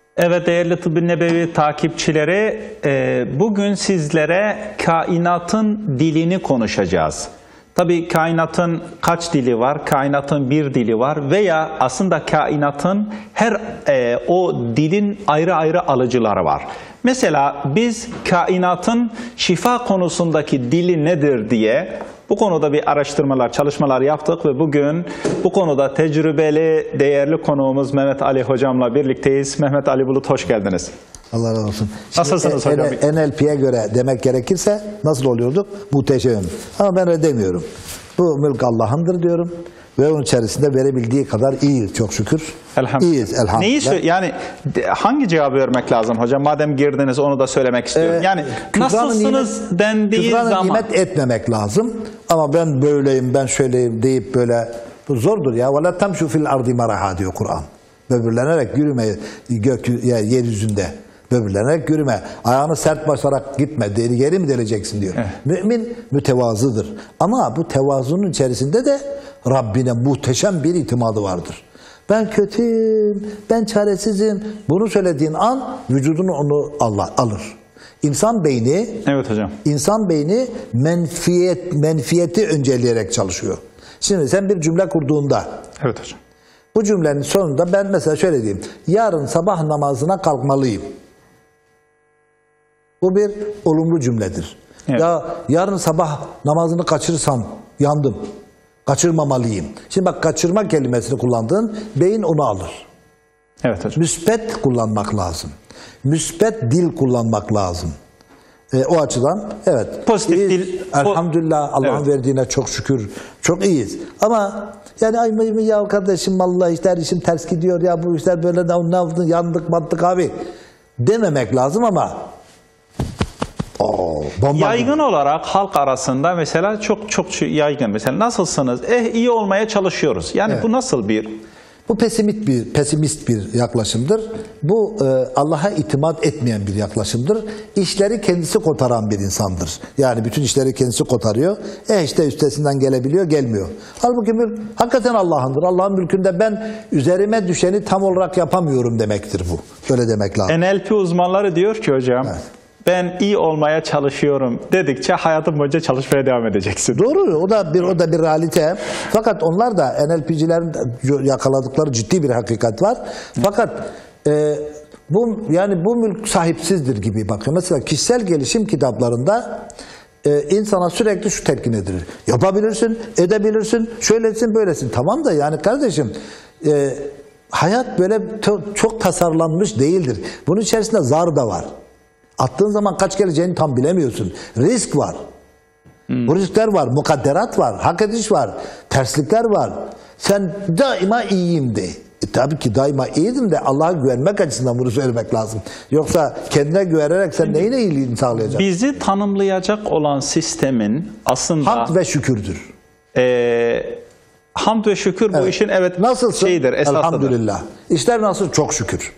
Evet değerli Tıbb-ı Nebevi takipçileri, bugün sizlere kainatın dilini konuşacağız. Tabii kainatın kaç dili var? Kainatın bir dili var veya aslında kainatın o dilin ayrı ayrı alıcıları var. Mesela biz kainatın şifa konusundaki dili nedir diye bu konuda bir araştırmalar, çalışmalar yaptık ve bugün bu konuda tecrübeli, değerli konuğumuz Mehmet Ali Hocam'la birlikteyiz. Mehmet Ali Bulut, hoş geldiniz. Allah razı olsun. Nasılsınız hocam? NLP'ye göre demek gerekirse nasıl oluyorduk? Muhteşem. Ama ben öyle demiyorum. Bu mülk Allah'ındır diyorum. Ve onun içerisinde verebildiği kadar iyiyiz çok şükür. Elhamdülillah. İyiyiz elhamdülillah. Yani hangi cevabı vermek lazım hocam? Madem girdiniz onu da söylemek istiyorum. Yani nasılsınız dendiği zaman. Nimet etmemek lazım. Ama ben böyleyim, ben şöyleyim deyip böyle bu zordur ya. وَلَا تَمْشُ فِي الْاَرْضِ مَرَحَا diyor Kur'an. Böbürlenerek yürüme yeryüzünde. Böbürlenerek yürüme. Ayağını sert basarak gitme. Yeri mi deleceksin diyor. Evet. Mümin mütevazıdır. Ama bu tevazunun içerisinde de Rabbine muhteşem bir itimadı vardır. Ben kötüyüm, ben çaresizim. Bunu söylediğin an vücudunu onu Allah alır. İnsan beyni, evet hocam. İnsan beyni menfiyeti önceleyerek çalışıyor. Şimdi sen bir cümle kurduğunda, evet hocam. Bu cümlenin sonunda ben mesela şöyle diyeyim. Yarın sabah namazına kalkmalıyım. Bu bir olumlu cümledir. Evet. Ya yarın sabah namazını kaçırırsam yandım. Kaçırmamalıyım. Şimdi bak, kaçırma kelimesini kullandığın beyin onu alır. Evet hocam. Müspet kullanmak lazım. Müspet dil kullanmak lazım. O açıdan evet. Pozitif iyiyiz. dil. Elhamdülillah, Allah'ın evet. verdiğine çok şükür. Çok iyiyiz. Ama yani ay ya kardeşim vallahi işte işim ters gidiyor ya, bu işler böyle yandık battık abi dememek lazım ama yaygın olarak halk arasında mesela çok yaygın. Mesela nasılsınız? İyi olmaya çalışıyoruz. Yani evet. Bu nasıl bir? Bu pesimist bir yaklaşımdır. Bu Allah'a itimat etmeyen bir yaklaşımdır. İşleri kendisi kotaran bir insandır. Yani bütün işleri kendisi kotarıyor. İşte üstesinden gelebiliyor, gelmiyor. Halbuki mülk hakikaten Allah'ındır. Allah'ın mülkünde ben üzerime düşeni tam olarak yapamıyorum demektir bu. Öyle demek lazım. NLP uzmanları diyor ki hocam, evet. Ben iyi olmaya çalışıyorum dedikçe hayatın boyunca çalışmaya devam edeceksin. Doğru. O da bir realite. Fakat onlar da NLP'cilerin yakaladıkları ciddi bir hakikat var. Fakat bu mülk sahipsizdir gibi bakıyor. Mesela kişisel gelişim kitaplarında insana sürekli şu telkin edilir. Yapabilirsin, edebilirsin, şöylesin, böylesin. Tamam da yani kardeşim hayat böyle çok tasarlanmış değildir. Bunun içerisinde zar da var. Attığın zaman kaç geleceğini tam bilemiyorsun. Risk var. Bu riskler var, mukadderat var, hak ediş var, terslikler var. Sen daima iyiyim de. Tabii ki daima iyiydim de Allah'a güvenmek açısından bunu söylemek lazım. Yoksa kendine güvenerek sen neyine iyiliğini sağlayacaksın? Bizi tanımlayacak olan sistemin aslında hamd ve şükürdür. Hamd ve şükür bu işin şeyidir, esasıdır. Elhamdülillah. İşler nasıl? Çok şükür.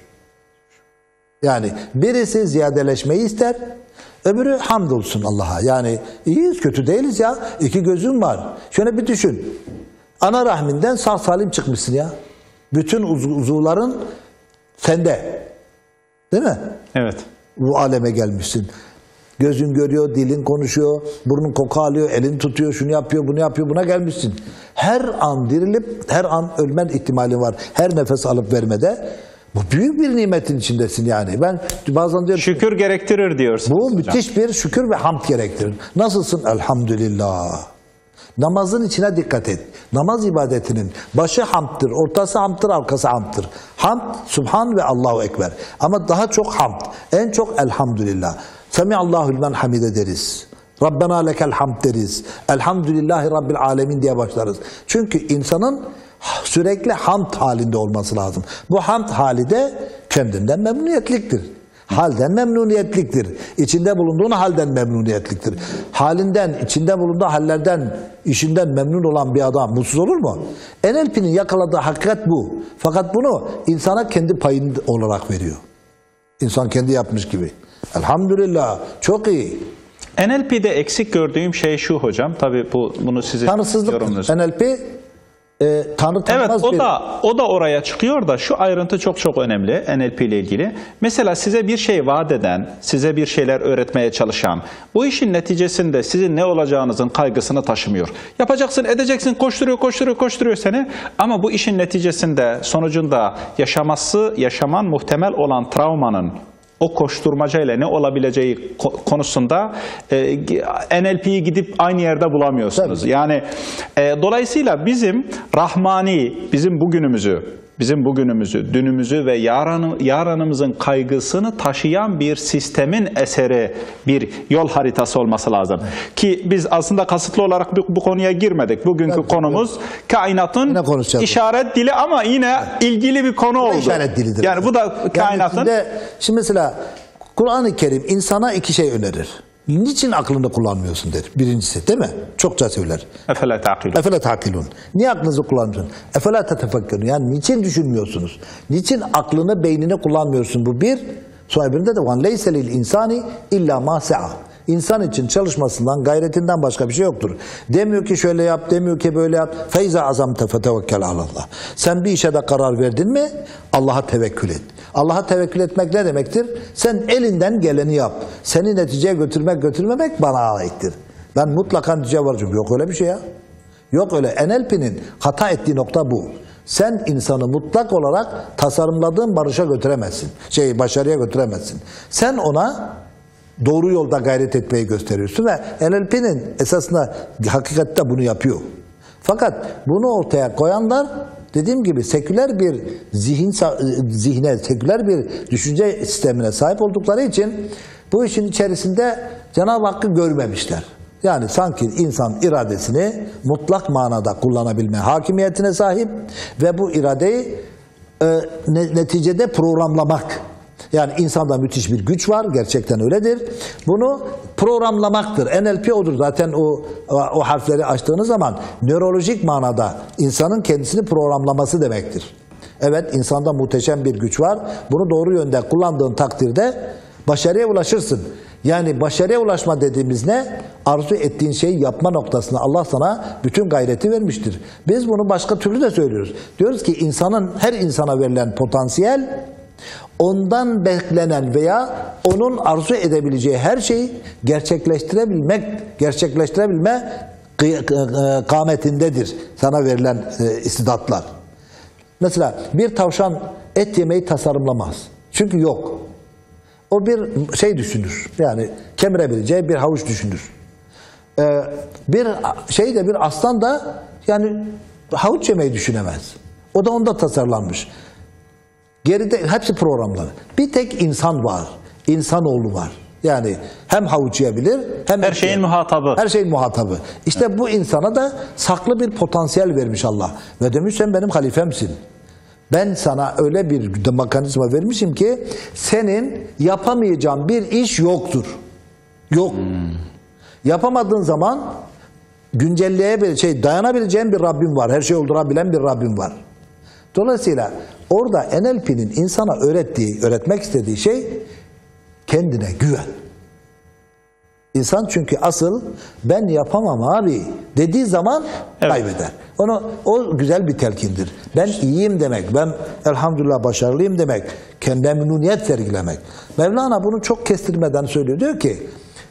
Yani birisi ziyadeleşmeyi ister, öbürü hamdolsun Allah'a. Yani iyiyiz, kötü değiliz ya. İki gözüm var. Şöyle bir düşün. Ana rahminden sağ salim çıkmışsın ya. Bütün uzuvların sende. Değil mi? Evet. Bu aleme gelmişsin. Gözün görüyor, dilin konuşuyor, burnun koku alıyor, elin tutuyor, şunu yapıyor, bunu yapıyor, buna gelmişsin. Her an dirilip, her an ölmen ihtimali var. Her nefes alıp vermede. Bu büyük bir nimetin içindesin yani. Ben bazen diyorum, şükür gerektirir diyorsun. Bu müthiş bir şükür ve hamd gerektirir. Nasılsın? Elhamdülillah. Namazın içine dikkat et. Namaz ibadetinin başı hamdtır, ortası hamdtır, arkası hamdtır. Hamd, Subhan ve Allahu Ekber. Ama daha çok hamd. En çok elhamdülillah. Semiallahu limen hamide deriz. Rabbena lekel hamd deriz. Elhamdülillahi Rabbil alemin diye başlarız. Çünkü insanın sürekli hamd halinde olması lazım. Bu hamd hali de kendinden memnuniyetliktir. Halden memnuniyetliktir. İçinde bulunduğun halden memnuniyetliktir. Halinden, içinde bulunduğu hallerden, işinden memnun olan bir adam mutsuz olur mu? NLP'nin yakaladığı hakikat bu. Fakat bunu insana kendi payını olarak veriyor. İnsan kendi yapmış gibi. Elhamdülillah, çok iyi. NLP'de eksik gördüğüm şey şu hocam. Tabii bunu sizin yorumlarınız. NLP Tanrı tanımaz Evet, bir... o da oraya çıkıyor da şu ayrıntı çok önemli NLP ile ilgili. Mesela size bir şey vaat eden, size bir şeyler öğretmeye çalışan, bu işin neticesinde sizin ne olacağınızın kaygısını taşımıyor. Yapacaksın, edeceksin, koşturuyor seni. Ama bu işin neticesinde, sonucunda yaşaman muhtemel olan travmanın o koşturmacayla ne olabileceği konusunda NLP'yi gidip aynı yerde bulamıyorsunuz. Tabii. Yani dolayısıyla bizim rahmani, bizim bugünümüzü, dünümüzü ve yarınımızın kaygısını taşıyan bir sistemin eseri, bir yol haritası olması lazım. Ki biz aslında kasıtlı olarak bu konuya girmedik. Bugünkü konumuz kainatın işaret dili ama yine ilgili bir konu oldu. İşaret dilidir. Yani bu da kainatın... Şimdi mesela Kur'an-ı Kerim insana iki şey önerir. Niçin aklını kullanmıyorsun der. Birincisi değil mi? Çokça söyler. Efele ta'kilun. Efele ta'kilun. Niye aklınızı kullanmıyorsun? Efele tetefekkerun. Yani niçin düşünmüyorsunuz? Niçin aklını, beynini kullanmıyorsun? Bu bir. Sonra birinde de van leyse lil insani illa ma sa'a. İnsan için çalışmasından, gayretinden başka bir şey yoktur. Demiyor ki şöyle yap, demiyor ki böyle yap. Feyza azamte fetevekkel alallah. Sen bir işe de karar verdin mi Allah'a tevekkül et. Allah'a tevekkül etmek ne demektir? Sen elinden geleni yap. Seni neticeye götürmemek bana aittir. Ben mutlaka neticeye varacağım. Yok öyle bir şey ya. Yok öyle. NLP'nin hata ettiği nokta bu. Sen insanı mutlak olarak tasarımladığın barışa götüremezsin. Başarıya götüremezsin. Sen ona doğru yolda gayret etmeyi gösteriyorsun ve NLP'nin esasında hakikatte bunu yapıyor. Fakat bunu ortaya koyanlar dediğim gibi seküler bir zihne, seküler bir düşünce sistemine sahip oldukları için bu işin içerisinde Cenab-ı Hakk'ı görmemişler. Yani sanki insan iradesini mutlak manada kullanabilme hakimiyetine sahip ve bu iradeyi neticede programlamak. Yani insanda müthiş bir güç var, gerçekten öyledir. Bunu programlamaktır. NLP odur. Zaten o harfleri açtığınız zaman nörolojik manada insanın kendisini programlaması demektir. Evet, insanda muhteşem bir güç var. Bunu doğru yönde kullandığın takdirde başarıya ulaşırsın. Yani başarıya ulaşma dediğimiz ne? Arzu ettiğin şeyi yapma noktasına Allah sana bütün gayreti vermiştir. Biz bunu başka türlü de söylüyoruz. Diyoruz ki her insana verilen potansiyel, ondan beklenen veya onun arzu edebileceği her şeyi gerçekleştirebilme kâmetindedir sana verilen istidatlar. Mesela bir tavşan et yemeyi tasarımlamaz. Çünkü yok. O bir şey düşünür. Yani kemirebileceği bir havuç düşünür. Bir aslan da yani havuç yemeyi düşünemez. O da onda tasarlanmış. Geride hepsi programlar. Bir tek insan var. İnsanoğlu var. Yani hem havuç yiyebilir hem her şeyin muhatabı. Her şeyin muhatabı. İşte bu insana da saklı bir potansiyel vermiş Allah. Ve demiş sen benim halifemsin. Ben sana öyle bir mekanizma vermişim ki senin yapamayacağın bir iş yoktur. Yok. Yapamadığın zaman dayanabileceğin bir Rabbim var. Her şeyi öldürebilen bir Rabbim var. Dolayısıyla orada NLP'nin insana öğretmek istediği şey kendine güven. İnsan çünkü asıl ben yapamam abi dediği zaman kaybeder. O güzel bir telkindir. Ben iyiyim demek, ben elhamdülillah başarılıyım demek, kendine memnuniyet sergilemek. Mevlana bunu çok kestirmeden söylüyor. Diyor ki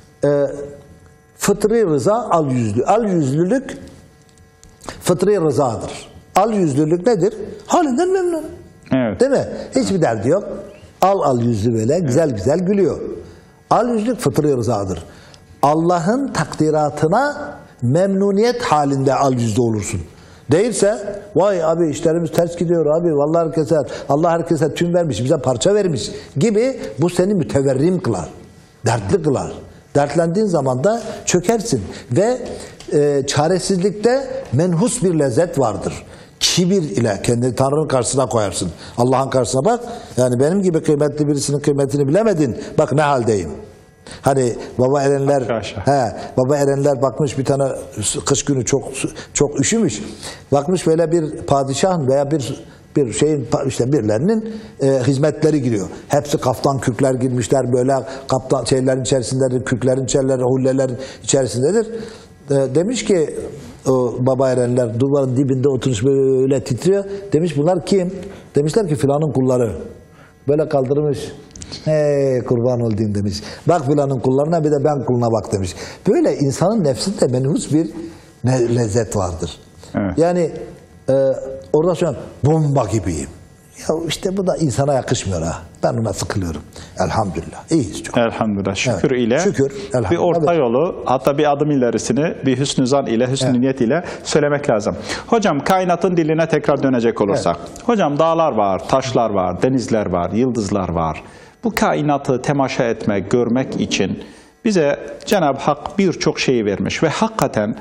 fıtri rıza al yüzlülük fıtri rızadır. Al yüzlülük nedir? Halinden memnun. Evet. Değil mi? Hiçbir derdi yok. Al yüzlü böyle güzel gülüyor. Al yüzlülük fıtri rızadır. Allah'ın takdiratına memnuniyet halinde al yüzlü olursun. Değilse vay abi işlerimiz ters gidiyor abi vallahi Allah herkese tüm vermiş bize parça vermiş gibi bu seni müteverrim kılar. Dertli kılar. Dertlendiğin zaman da çökersin ve çaresizlikte menhus bir lezzet vardır. Kibir ile kendini Tanrı'nın karşısına koyarsın. Allah'ın karşısına bak. Yani benim gibi kıymetli birisinin kıymetini bilemedin. Bak ne haldeyim. Hani baba erenler bakmış bir tane kış günü çok üşümüş. Bakmış böyle bir padişahın veya bir şeyin işte birilerinin hizmetleri giriyor. Hepsi kaftan kürkler girmişler böyle şeylerin içerisindedir, kürklerin içerisindedir, hullelerin içerisindedir. Demiş ki o baba erenler duvarın dibinde oturmuş böyle titriyor. Demiş bunlar kim? Demişler ki filanın kulları. Böyle kaldırmış. Hey kurban olayım demiş. Bak filanın kullarına bir de ben kuluna bak demiş. Böyle insanın nefsinde menhus bir lezzet vardır. Evet. Yani orada şu an bomba gibiyim. Ya işte bu da insana yakışmıyor ha. Ben ona sıkılıyorum. Elhamdülillah. İyiyiz çok. Elhamdülillah. Şükür Evet. ile Şükür, bir elhamdülillah. orta yolu, hatta bir adım ilerisini bir hüsnü zan ile, hüsnü niyet ile söylemek lazım. Hocam kainatın diline tekrar dönecek olursak. Hocam dağlar var, taşlar var, denizler var, yıldızlar var. Bu kainatı temaşa etmek, görmek için bize Cenab-ı Hak birçok şeyi vermiş ve hakikaten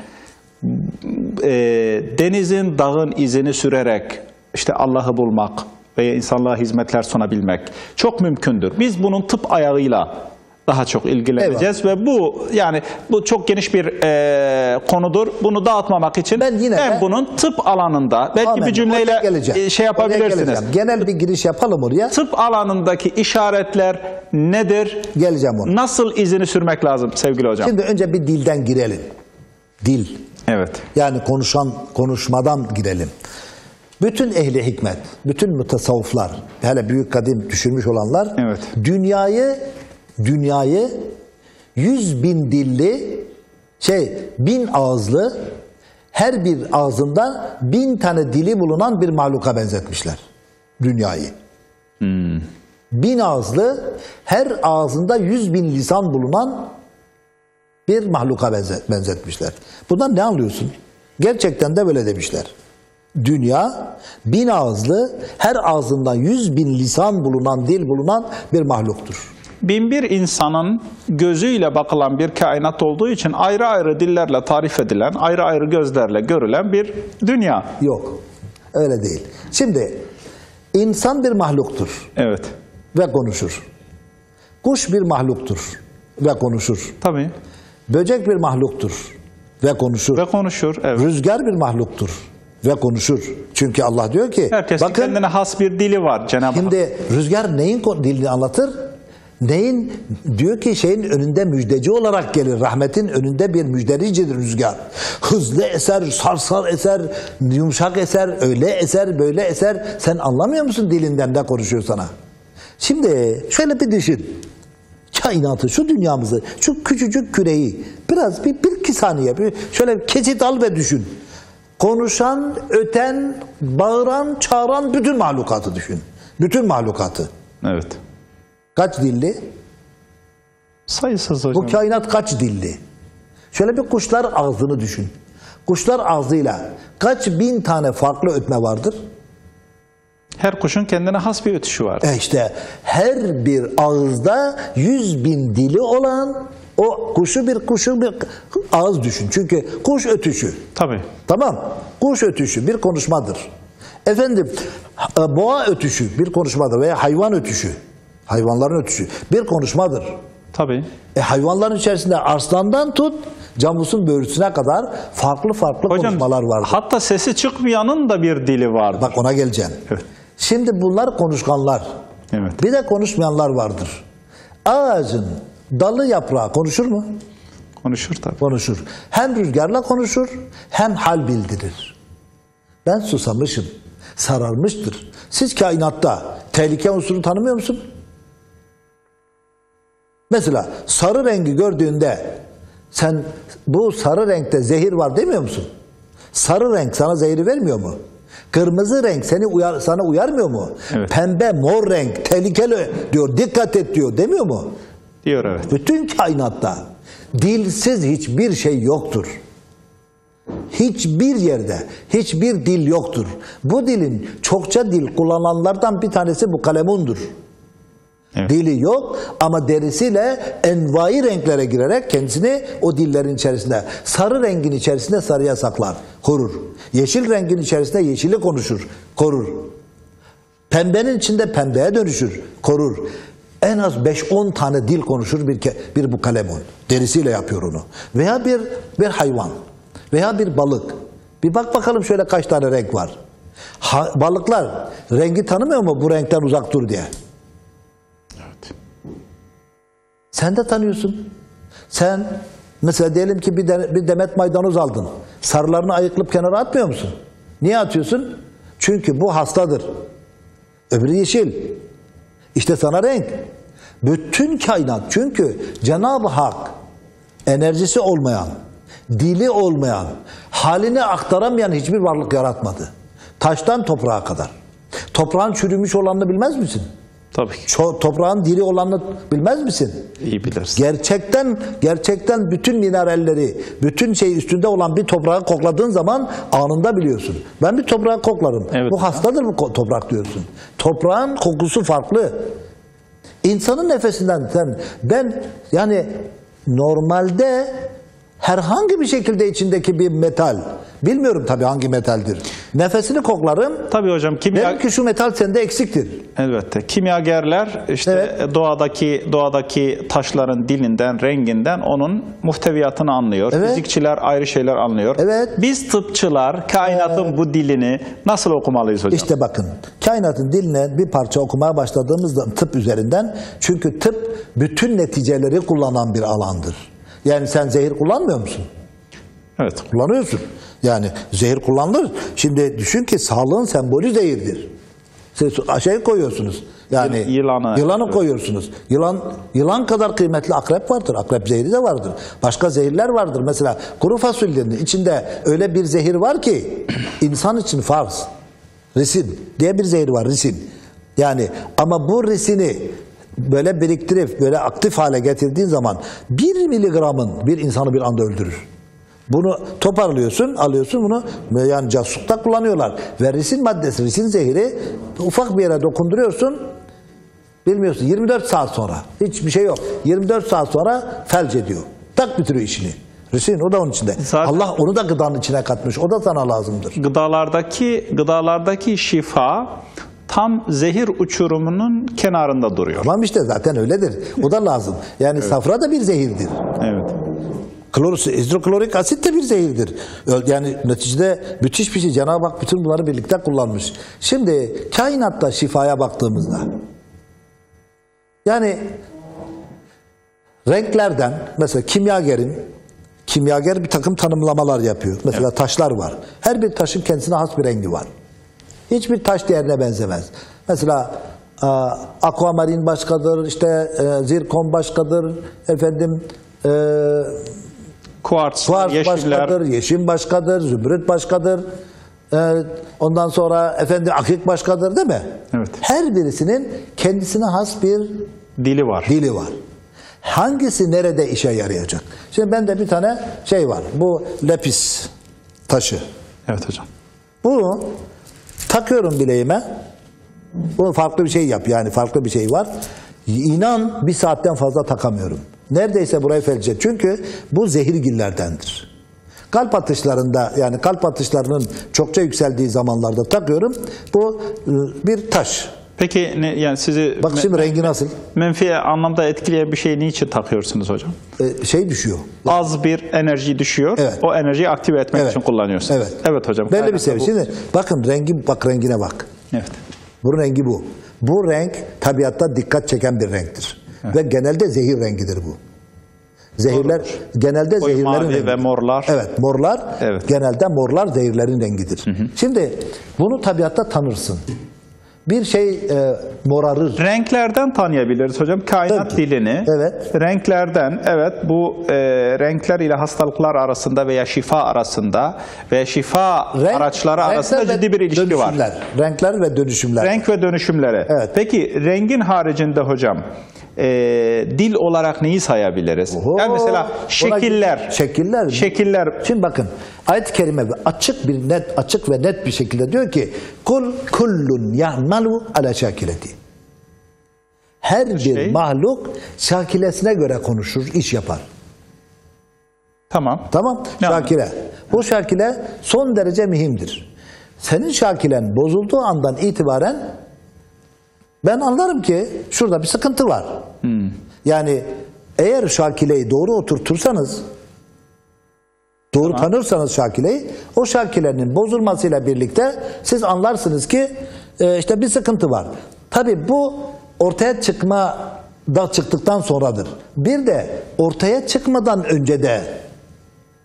denizin, dağın izini sürerek işte Allah'ı bulmak veya insanlığa hizmetler sunabilmek çok mümkündür. Biz bunun tıp ayağıyla daha çok ilgileneceğiz ve bu çok geniş bir konudur. Bunu dağıtmamak için ben bunun tıp alanında belki bir cümleyle şey yapabilirsiniz. Genel bir giriş yapalım oraya. Tıp alanındaki işaretler nedir? Geleceğim ona. Nasıl izini sürmek lazım sevgili hocam? Şimdi önce bir dilden girelim. Dil. Evet. Yani konuşmadan girelim. Bütün ehli hikmet, bütün mutasavvıflar, hele büyük kadim düşünmüş olanlar, evet, dünyayı 100.000 dilli, 1000 ağızlı, her bir ağzında 1000 tane dili bulunan bir mahluka benzetmişler. Dünyayı. 1000 ağızlı, her ağzında 100.000 lisan bulunan bir mahluka benzetmişler. Bundan ne anlıyorsun? Gerçekten de böyle demişler. Dünya 1000 ağızlı, her ağzında 100.000 lisan bulunan, dil bulunan bir mahluktur. 1001 insanın gözüyle bakılan bir kainat olduğu için ayrı ayrı dillerle tarif edilen, ayrı ayrı gözlerle görülen bir dünya. Yok, öyle değil. Şimdi insan bir mahluktur. Evet. Ve konuşur. Kuş bir mahluktur ve konuşur. Tabii. Böcek bir mahluktur ve konuşur. Ve konuşur, evet. Rüzgar bir mahluktur ve konuşur. Çünkü Allah diyor ki herkesin bakın, kendine has bir dili var Cenab-ı Hak. Şimdi rüzgar neyin dilini anlatır? Neyin diyor ki şeyin önünde müjdeci olarak gelir. Rahmetin önünde bir müjdericidir rüzgar. Hızlı eser, sarsar eser, yumuşak eser, öyle eser, böyle eser. Sen anlamıyor musun dilinden ne konuşuyor sana? Şimdi şöyle bir düşün. Kainatı, şu dünyamızı, şu küçücük küreyi biraz bir iki saniye şöyle kesit al ve düşün. Konuşan, öten, bağıran, çağıran bütün mahlukatı düşün. Bütün mahlukatı. Evet. Kaç dilli? Sayısız hocam. Bu kainat kaç dilli? Şöyle bir kuşlar ağzını düşün. Kuşlar ağzıyla kaç bin tane farklı ötme vardır? Her kuşun kendine has bir ötüşü var. İşte her bir ağızda 100.000 dili olan o kuşu bir ağız düşün. Çünkü kuş ötüşü. Tabii. Tamam. Kuş ötüşü bir konuşmadır. Efendim boğa ötüşü bir konuşmadır veya hayvan ötüşü. Hayvanların ötüşü bir konuşmadır. Tabii. Hayvanların içerisinde arslandan tut camusun böğrüsüne kadar farklı konuşmalar vardır. Hatta sesi çıkmayanın da bir dili vardır. Bak ona geleceğim. Evet. Şimdi bunlar konuşkanlar. Evet. Bir de konuşmayanlar vardır. Ağacın dalı yaprağı konuşur mu? Konuşur tabii. Konuşur. Hem rüzgarla konuşur hem hal bildirir. Ben susamışım. Sararmıştır. Siz kainatta tehlike unsuru tanımıyor musun? Mesela sarı rengi gördüğünde sen bu sarı renkte zehir var demiyor musun? Sarı renk sana zehri vermiyor mu? Kırmızı renk sana uyarmıyor mu? Evet. Pembe, mor renk tehlikeli diyor, dikkat et diyor demiyor mu? Diyor, evet. Bütün kainatta dilsiz hiçbir şey yoktur. Hiçbir yerde hiçbir dil yoktur. Bu dilin çokça dil kullananlardan bir tanesi bu kalemundur. Evet. Dili yok ama derisiyle envai renklere girerek kendisini o dillerin içerisinde, sarı rengin içerisinde sarıya saklar, korur. Yeşil rengin içerisinde yeşili konuşur, korur. Pembenin içinde pembeye dönüşür, korur. En az 5-10 tane dil konuşur bir bu kalemun. Derisiyle yapıyor onu. Veya bir hayvan veya bir balık. Bir bak bakalım şöyle kaç tane renk var. Balıklar rengi tanımıyor mu bu renkten uzak dur diye? Evet. Sen de tanıyorsun. Sen Mesela diyelim ki bir demet maydanoz aldın. Sarılarını ayıklayıp kenara atmıyor musun? Niye atıyorsun? Çünkü bu hastadır. Öbürü yeşil. İşte sana renk. Bütün kainat, çünkü Cenab-ı Hak enerjisi olmayan, dili olmayan, halini aktaramayan hiçbir varlık yaratmadı. Taştan toprağa kadar. Toprağın çürümüş olanını bilmez misin? Tabii ki. Toprağın diri olanını bilmez misin? İyi biliriz. Gerçekten bütün mineralleri, bütün şey üstünde olan bir toprağı kokladığın zaman anında biliyorsun. Ben bir toprağı koklarım. Evet. Bu hastadır bu toprak diyorsun. Toprağın kokusu farklı. İnsanın nefesinden ben yani normalde herhangi bir şekilde içindeki bir metal, bilmiyorum tabii hangi metaldir, nefesini koklarım. Tabii hocam, Derim ki şu metal sende eksiktir. Elbette. Kimyagerler işte Evet. doğadaki taşların dilinden, renginden onun muhteviyatını anlıyor. Evet. Fizikçiler ayrı şeyler anlıyor. Evet. Biz tıpçılar kainatın bu dilini nasıl okumalıyız hocam? İşte bakın, kainatın diline bir parça okumaya başladığımızda tıp üzerinden, çünkü tıp bütün neticeleri kullanan bir alandır. Yani sen zehir kullanmıyor musun? Evet. Kullanıyorsun. Yani zehir kullanılır. Şimdi düşün ki sağlığın sembolü zehirdir. Siz şey koyuyorsunuz. Yani yılanı koyuyorsunuz. Yılan kadar kıymetli akrep vardır. Akrep zehri de vardır. Başka zehirler vardır. Mesela kuru fasulyenin içinde öyle bir zehir var ki insan için farz. Risin diye bir zehir var. Risin. Yani ama bu risini böyle biriktirip böyle aktif hale getirdiğin zaman 1 miligramın bir insanı bir anda öldürür. Bunu toparlıyorsun, alıyorsun bunu, yani casuslukta kullanıyorlar. Ve risin maddesi, risin zehri ufak bir yere dokunduruyorsun, bilmiyorsun 24 saat sonra hiçbir şey yok. 24 saat sonra felç ediyor. Tak bitiriyor işini. Risin o da onun içinde. Zaten Allah onu da gıdanın içine katmış. O da sana lazımdır. Gıdalardaki şifa tam zehir uçurumunun kenarında duruyor. Tamam işte zaten öyledir. O da lazım. Yani evet. Safra da bir zehirdir. Evet. Hidroklorik asit de bir zehirdir. Yani neticede müthiş bir şey. Cenab-ı Hak bütün bunları birlikte kullanmış. Şimdi kainatta şifaya baktığımızda yani renklerden mesela kimyager bir takım tanımlamalar yapıyor. Mesela evet. Taşlar var. Her bir taşın kendisine has bir rengi var. Hiçbir taş diğerine benzemez. Mesela aquamarin başkadır, işte zirkon başkadır, efendim kuartz başkadır, yeşim başkadır, zümrüt başkadır. Ondan sonra efendim akik başkadır, değil mi? Evet. Her birisinin kendisine has bir dili var. Hangisi nerede işe yarayacak? Şimdi bende bir tane şey var. Bu lepis taşı. Evet hocam. Bunu takıyorum bileğime. Bunu farklı bir şey yap. Yani farklı bir şey var. İnan bir saatten fazla takamıyorum. Neredeyse burayı felç edecek. Çünkü bu zehirgillerdendir. Kalp atışlarında, yani kalp atışlarının çokça yükseldiği zamanlarda takıyorum. Bu bir taş. Peki yani sizi bak şimdi rengi nasıl? Menfi anlamda etkileyen bir şeyi niçin takıyorsunuz hocam? Şey düşüyor. Az bir enerji düşüyor. Evet. O enerjiyi aktive etmek için kullanıyorsunuz. Evet. Evet hocam. Belli bir seviye. Şimdi bakın rengine bak. Evet. Bunun rengi bu. Bu renk tabiatta dikkat çeken bir renktir. Evet. Ve genelde zehir rengidir bu. Zehirler doğrudur. Genelde zehirlerin rengidir. Ve morlar. Evet, morlar. Evet. Genelde morlar zehirlerin rengidir. Hı hı. Şimdi bunu tabiatta tanırsın. Bir şey morarır. Renklerden tanıyabiliriz hocam kainat dilini. Evet. Renklerden, evet, bu renkler ile hastalıklar arasında veya şifa arasında ve şifa araçları arasında ciddi bir ilişki var. Renkler ve dönüşümler. Renk ve dönüşümlere. Evet. Peki rengin haricinde hocam dil olarak neyi sayabiliriz? Yani mesela şekiller. Şimdi bakın ayet-i kerime açık ve net bir şekilde diyor ki kul kullun ya'malu ala şakileti. Her bir mahluk şakilesine göre konuşur, iş yapar. Tamam. Şakile. Bu şakile son derece mühimdir. Senin şakilen bozulduğu andan itibaren ben anlarım ki şurada bir sıkıntı var. Yani eğer şakileyi doğru oturtursanız, doğru tanırsanız şakileyi, o şakilenin bozulmasıyla birlikte siz anlarsınız ki işte bir sıkıntı var. Tabii bu ortaya çıktıktan sonradır. Bir de ortaya çıkmadan önce de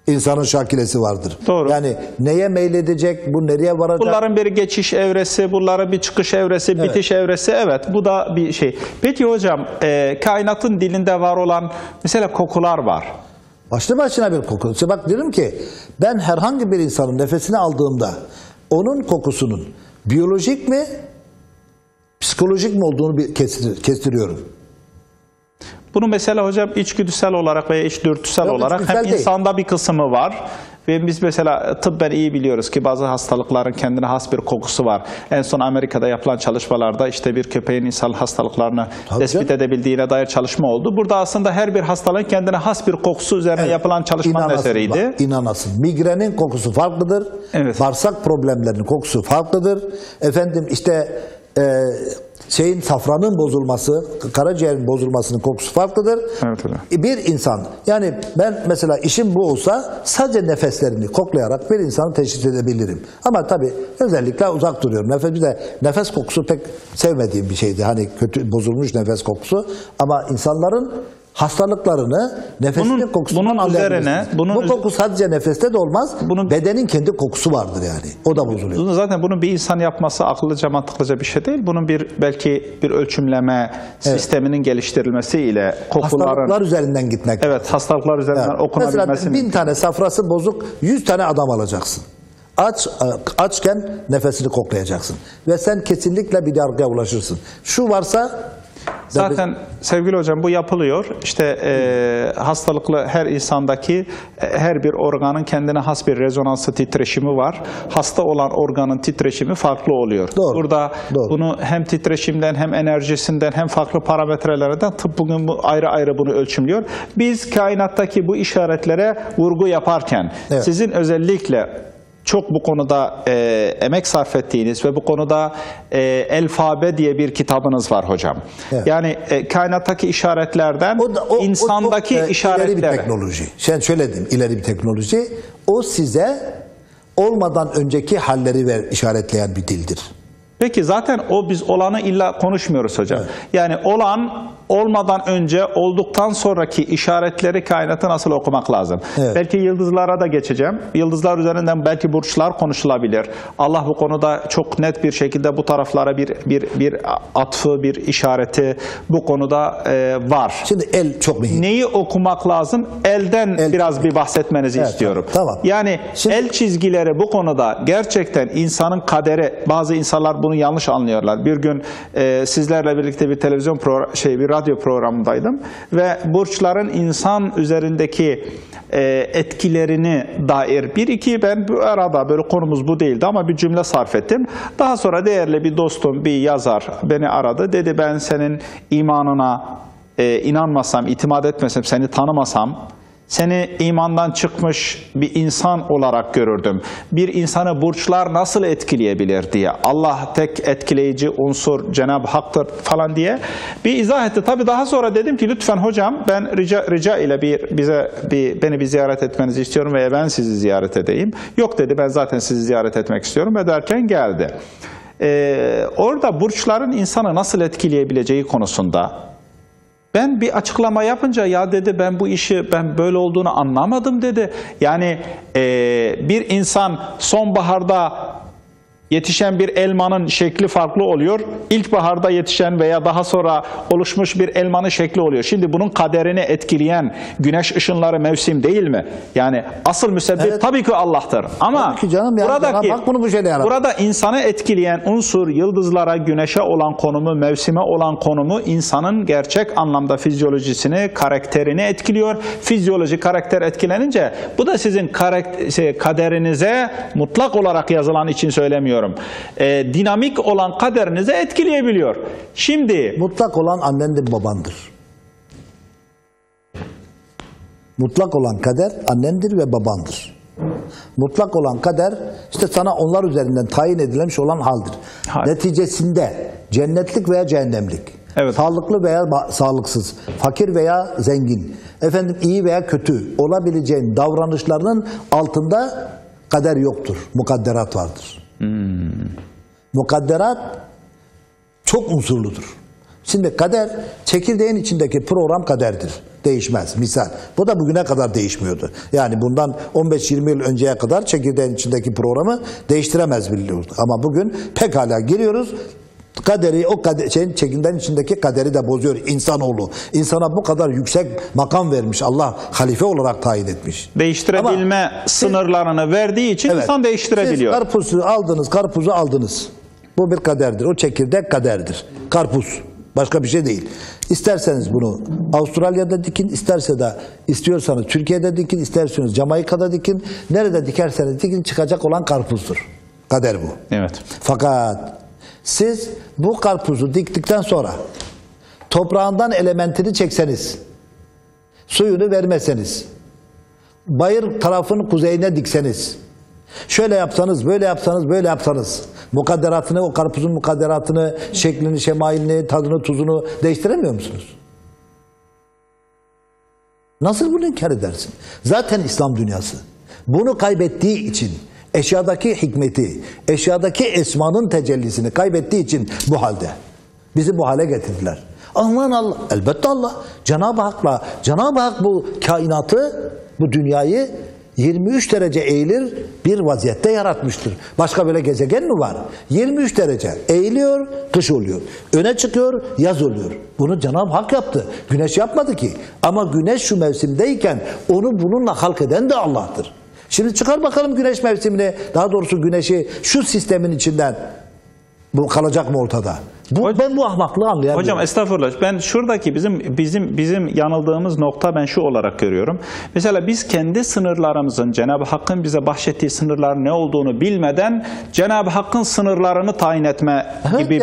İnsanın şakilesi vardır. Doğru. Yani neye meyledecek, bu nereye varacak? Bunların bir geçiş evresi, bunların bir çıkış evresi, bitiş evresi. Evet, bu da bir şey. Peki hocam, kainatın dilinde var olan mesela kokular var. Başlı başına bir koku. İşte bak diyorum ki ben herhangi bir insanın nefesini aldığımda onun kokusunun biyolojik mi, psikolojik mi olduğunu kestiriyorum. Bunu mesela hocam içgüdüsel olarak veya içdürtüsel Yok, olarak içgüdüsel hem değil. insanda bir kısmı var. Ve biz mesela tıbben iyi biliyoruz ki bazı hastalıkların kendine has bir kokusu var. En son Amerika'da yapılan çalışmalarda işte bir köpeğin insan hastalıklarını tespit edebildiğine dair çalışma oldu. Burada aslında her bir hastalığın kendine has bir kokusu üzerine yapılan çalışmanın eseriydi. Bak, inanasın. Migrenin kokusu farklıdır. Evet. Bağırsak problemlerinin kokusu farklıdır. Efendim işte safranın bozulması, karaciğerin bozulmasının kokusu farklıdır. Evet, öyle. Bir insan, yani ben mesela işim bu olsa sadece nefeslerini koklayarak bir insanı teşhis edebilirim. Ama tabii özellikle uzak duruyorum. Bir de nefes kokusu pek sevmediğim bir şeydi. Hani kötü, bozulmuş nefes kokusu. Ama insanların hastalıklarını nefesinin kokusundan anlayabilirsiniz. Bu koku sadece nefeste de olmaz. Bedenin kendi kokusu vardır yani. O da bozuluyor. Zaten bunun bir insan yapması akıllıca, mantıklıca bir şey değil. Bunun belki bir ölçümleme sisteminin geliştirilmesiyle kokuların... Hastalıklar üzerinden gitmek. Evet, hastalıklar üzerinden okunabilmesi. Mesela 1000 tane safrası bozuk 100 tane adam alacaksın. Açken nefesini koklayacaksın. Ve sen kesinlikle bir yargıya ulaşırsın. Şu varsa... Zaten sevgili hocam bu yapılıyor. İşte hastalıklı her insandaki her bir organın kendine has bir rezonansı titreşimi var. Hasta olan organın titreşimi farklı oluyor. Doğru. Burada bunu hem titreşimden hem enerjisinden hem farklı parametrelerden tıp bugün ayrı ayrı bunu ölçümlüyor. Biz kainattaki bu işaretlere vurgu yaparken sizin özellikle çok bu konuda emek sarf ettiğiniz ve bu konuda Elfabe diye bir kitabınız var hocam. Evet. Yani kainattaki işaretlerden insandaki işaretlere. İleri bir teknoloji. Şöyle diyeyim, ileri bir teknoloji. O size olmadan önceki halleri işaretleyen bir dildir. Peki zaten biz olanı illa konuşmuyoruz hocam. Evet. Yani olan olmadan önce olduktan sonraki işaretleri kainatı nasıl okumak lazım? Evet. Belki yıldızlara da geçeceğim. Yıldızlar üzerinden belki burçlar konuşulabilir. Allah bu konuda çok net bir şekilde bu taraflara bir atfı, bir işareti bu konuda var. Şimdi el çok mühim. Neyi okumak lazım? Elden biraz bir bahsetmenizi istiyorum. Tamam. Yani el çizgileri bu konuda gerçekten insanın kaderi, bazı insanlar bunu yanlış anlıyorlar. Bir gün sizlerle birlikte bir televizyon bir radyo programındaydım ve burçların insan üzerindeki etkilerini dair bir iki ben bu arada böyle konumuz bu değildi ama bir cümle sarf ettim. Daha sonra değerli bir dostum, bir yazar beni aradı. Dedi ben senin imanına inanmasam, itimat etmesem, seni tanımasam seni imandan çıkmış bir insan olarak görürdüm. Bir insanı burçlar nasıl etkileyebilir diye. Allah tek etkileyici unsur Cenab-ı Hak'tır falan diye bir izah etti. Tabii daha sonra dedim ki lütfen hocam ben rica ile beni bir ziyaret etmenizi istiyorum veya ben sizi ziyaret edeyim. Yok dedi ben zaten sizi ziyaret etmek istiyorum ve derken geldi. Orada burçların insanı nasıl etkileyebileceği konusunda ben bir açıklama yapınca ya dedi ben bu işi böyle olduğunu anlamadım dedi. Yani bir insan sonbaharda yetişen bir elmanın şekli farklı oluyor. İlkbaharda yetişen veya daha sonra oluşmuş bir elmanın şekli oluyor. Şimdi bunun kaderini etkileyen güneş ışınları mevsim değil mi? Yani asıl müsebbip tabii ki Allah'tır. Ama burada insanı etkileyen unsur yıldızlara, güneşe olan konumu, mevsime olan konumu insanın gerçek anlamda fizyolojisini, karakterini etkiliyor. Fizyoloji, karakter etkilenince bu da sizin kaderinize mutlak olarak yazılan için söylemiyorum. Dinamik olan kaderinize etkileyebiliyor. Şimdi mutlak olan annendir, babandır. Mutlak olan kader annendir ve babandır. Mutlak olan kader işte sana onlar üzerinden tayin edilmiş olan haldir. Hayır. Neticesinde cennetlik veya cehennemlik, sağlıklı veya sağlıksız, fakir veya zengin, iyi veya kötü olabileceğin davranışlarının altında kader yoktur. Mukadderat vardır. Mukadderat çok unsurludur. Şimdi kader, çekirdeğin içindeki program kaderdir. Değişmez. Misal. Bu da bugüne kadar değişmiyordu. Yani bundan 15-20 yıl önceye kadar çekirdeğin içindeki programı değiştiremez biliyordu. Ama bugün pekala giriyoruz. Kaderi, o çekirdeğin içindeki kaderi de bozuyor insanoğlu. İnsana bu kadar yüksek makam vermiş. Allah halife olarak tayin etmiş. Değiştirebilme sınırlarını verdiği için insan değiştirebiliyor. Siz karpuzu aldınız. Bu bir kaderdir. O çekirdek kaderdir. Karpuz. Başka bir şey değil. İsterseniz bunu Avustralya'da dikin, istiyorsanız Türkiye'de dikin, isterseniz Jamaika'da dikin. Nerede dikerseniz dikin çıkacak olan karpuzdur. Kader bu. Evet. Fakat siz bu karpuzu diktikten sonra toprağından elementini çekseniz, suyunu vermeseniz, bayır tarafın kuzeyine dikseniz, şöyle yapsanız, böyle yapsanız, böyle yapsanız, mukadderatını, o karpuzun mukadderatını, şeklini, şemailini, tadını, tuzunu değiştiremiyor musunuz? Nasıl bunu inkar edersin? Zaten İslam dünyası bunu kaybettiği için, eşyadaki hikmeti, eşyadaki esmanın tecellisini kaybettiği için bu halde. Bizi bu hale getirdiler. Aman Allah, elbette Allah. Cenab-ı Hak bu kainatı, bu dünyayı 23 derece eğilir bir vaziyette yaratmıştır. Başka böyle gezegen mi var? 23 derece eğiliyor, kış oluyor. Öne çıkıyor, yaz oluyor. Bunu Cenab-ı Hak yaptı. Güneş yapmadı ki. Ama güneş şu mevsimdeyken onu bununla halk eden de Allah'tır. Şimdi çıkar bakalım güneş mevsimini, daha doğrusu güneşi şu sistemin içinden, bu kalacak mı ortada? Ben bu ahmaklığı anlayamıyorum. Hocam estağfurullah. Ben şuradaki bizim yanıldığımız nokta ben şu olarak görüyorum. Mesela biz kendi sınırlarımızın, Cenab-ı Hakk'ın bize bahşettiği sınırların ne olduğunu bilmeden Cenab-ı Hakk'ın sınırlarını tayin etme gibi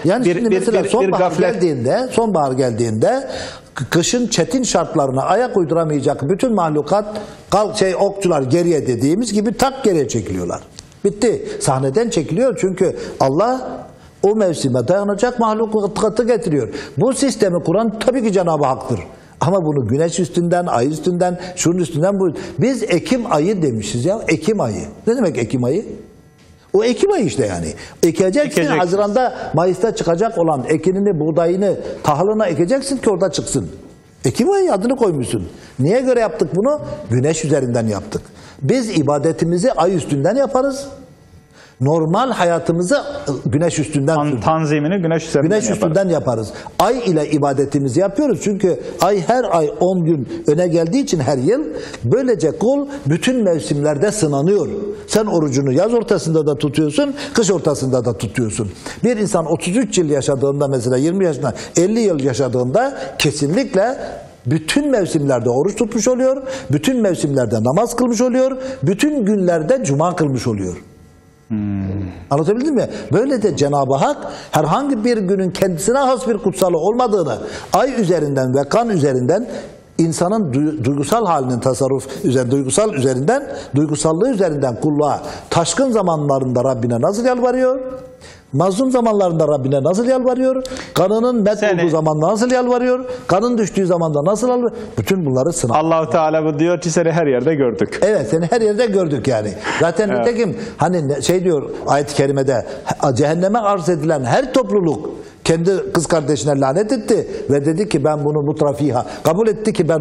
sonbahar geldiğinde kışın çetin şartlarına ayak uyduramayacak bütün mahlukat okçular geriye dediğimiz gibi tak geriye çekiliyorlar. Bitti. Sahneden çekiliyor çünkü Allah o mevsime dayanacak mahlukatı getiriyor. Bu sistemi kuran tabii ki Cenab-ı Hak'tır. Ama bunu güneş üstünden, ay üstünden, şunun üstünden bu. Biz Ekim ayı demişiz ya. Ekim ayı. Ne demek Ekim ayı? O Ekim ayı işte yani. Ekeceksin. Haziran'da, Mayıs'ta çıkacak olan ekinini, buğdayını, tahılına ekeceksin ki orada çıksın. Ekim ayı adını koymuşsun. Niye göre yaptık bunu? Güneş üzerinden yaptık. Biz ibadetimizi ay üstünden yaparız. Normal hayatımızı güneş üstünden tanzimini güneş üstünden yaparız. Ay ile ibadetimizi yapıyoruz. Çünkü ay her ay 10 gün öne geldiği için her yıl böylece kul bütün mevsimlerde sınanıyor. Sen orucunu yaz ortasında da tutuyorsun, kış ortasında da tutuyorsun. Bir insan 33 yıl yaşadığında mesela 20 yaşında 50 yıl yaşadığında kesinlikle bütün mevsimlerde oruç tutmuş oluyor, bütün mevsimlerde namaz kılmış oluyor, bütün günlerde cuma kılmış oluyor. Anlatabildim mi? Böyle de Cenab-ı Hak herhangi bir günün kendisine has bir kutsalı olmadığını ay üzerinden ve kan üzerinden insanın duygusal halinin tasarruf üzerinden, duygusallığı üzerinden kulluğa taşkın zamanlarında Rabbine nasıl yalvarıyor? Mazlum zamanlarında Rabbine nasıl yalvarıyor? Kanının met olduğu zaman nasıl yalvarıyor? Kanın düştüğü zamanda nasıl yalvarıyor? Bütün bunları sınav. Allah-u Teala bu diyor ki seni her yerde gördük. Evet, seni her yerde gördük yani. Zaten nitekim hani diyor ayet-i kerimede cehenneme arz edilen her topluluk kendi kız kardeşine lanet etti ve dedi ki ben bunu mutrafiha kabul etti ki